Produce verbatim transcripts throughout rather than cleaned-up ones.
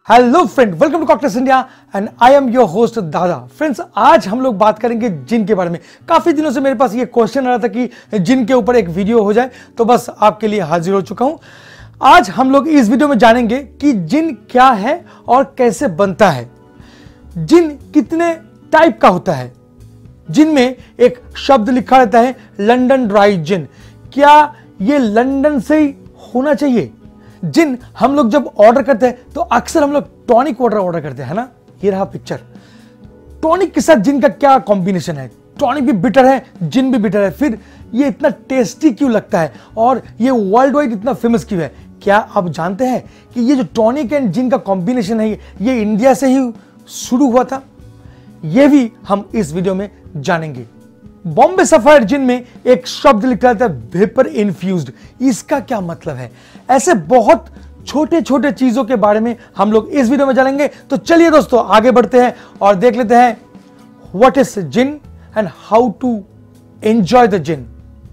Hello friend, welcome to cocktails India and I am your host Dada. Friends, आज हम लोग बात करेंगे जिन के बारे में। काफी दिनों से मेरे पास ये क्वेश्चन आ रहा था कि जिन के ऊपर एक वीडियो हो जाए, तो बस आपके लिए हाजिर हो चुका हूं। आज हम लोग इस वीडियो में जानेंगे कि जिन क्या है और कैसे बनता है, जिन कितने टाइप का होता है, जिन में एक शब्द लिखा रहता है लंदन ड्राई जिन। क्या ये लंदन से ही होना चाहिए? जिन हम लोग जब ऑर्डर करते हैं तो अक्सर हम लोग टॉनिक वाटर ऑर्डर करते हैं ना। ये रहा पिक्चर। टॉनिक के साथ जिन का क्या कॉम्बिनेशन है? टॉनिक भी बिटर है, जिन भी बिटर है, फिर ये इतना टेस्टी क्यों लगता है और ये वर्ल्ड वाइड इतना फेमस क्यों है? क्या आप जानते हैं कि ये जो टॉनिक एंड जिन का कॉम्बिनेशन है ये इंडिया से ही शुरू हुआ था? ये भी हम इस वीडियो में जानेंगे। बॉम्बे सफायर जिन में एक शब्द लिखा रहता है वेपर इन्फ्यूज्ड। इसका क्या मतलब है? ऐसे बहुत छोटे छोटे चीजों के बारे में हम लोग इस वीडियो में जानेंगे। तो चलिए दोस्तों, आगे बढ़ते हैं और देख लेते हैं what is gin and how to enjoy the gin.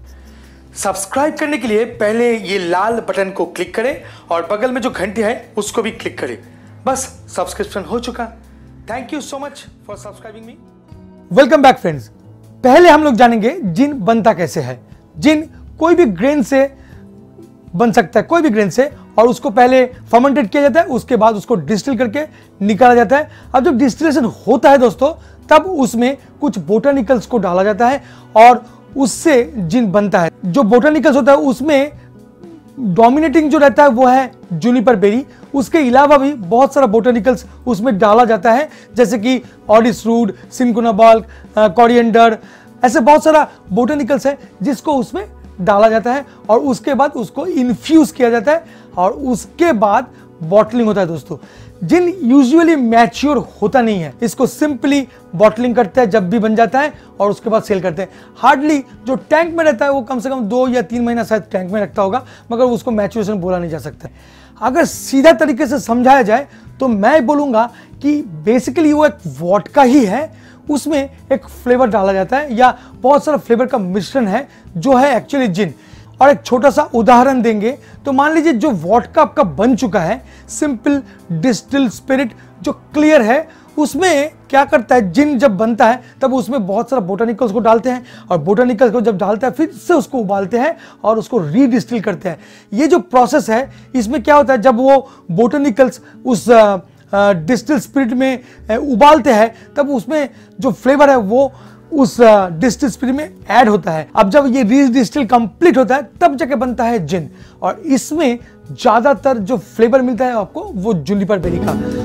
Subscribe करने के लिए पहले ये लाल बटन को क्लिक करें और बगल में जो घंटी है उसको भी क्लिक करें। बस सब्सक्रिप्शन हो चुका। Thank you so much for subscribing me. Welcome back friends. पहले हम लोग जानेंगे जिन बनता कैसे है। जिन कोई भी ग्रेन से बन सकता है, कोई भी ग्रेन से, और उसको पहले फर्मेंटेड किया जाता है, उसके बाद उसको डिस्टिल करके निकाला जाता है। अब जब डिस्टिलेशन होता है दोस्तों, तब उसमें कुछ बोटानिकल्स को डाला जाता है और उससे जिन बनता है। जो बोटानिकल्स होता है उसमें डोमिनेटिंग जो रहता है वो है जूनिपर बेरी। उसके अलावा भी बहुत सारा बोटानिकल्स उसमें डाला जाता है, जैसे कि orris root, cinchona bark, coriander, ऐसे बहुत सारा बोटानिकल्स है जिसको उसमें डाला जाता है और उसके बाद उसको इन्फ्यूज किया जाता है और उसके बाद बॉटलिंग होता है। दोस्तों, जिन यूजुअली मैच्योर होता नहीं है, इसको सिंपली बॉटलिंग करते हैं जब भी बन जाता है और उसके बाद सेल करते हैं। हार्डली जो टैंक में रहता है वो कम से कम दो या तीन महीना शायद टैंक में रखता होगा, मगर उसको मैच्योरेशन बोला नहीं जा सकता। अगर सीधा तरीके से समझाया जाए तो मैं बोलूंगा कि बेसिकली वो एक वोडका ही है, उसमें एक फ्लेवर डाला जाता है या बहुत सारा फ्लेवर का मिश्रण है जो है एक्चुअली जिन। और एक छोटा सा उदाहरण देंगे तो मान लीजिए जो वोडका आपका बन चुका है, सिंपल डिस्टिल स्पिरिट जो क्लियर है, उसमें क्या करता है, जिन जब बनता है तब उसमें बहुत सारा बोटानिकल्स को डालते हैं और बोटानिकल्स को जब डालते हैं फिर से उसको उबालते हैं और उसको रीडिस्टिल करते हैं। ये जो प्रोसेस है, इसमें क्या होता है, जब वो बोटानिकल्स उस डिस्टिल स्पिरिट में उबालते हैं तब उसमें जो फ्लेवर है वो उस डिस्टिल स्पिरिट में ऐड होता है। अब जब ये रीडिस्टिल कंप्लीट होता है तब जाके बनता है जिन, और इसमें ज्यादातर जो फ्लेवर मिलता है आपको वो जूनिपर बेरी का।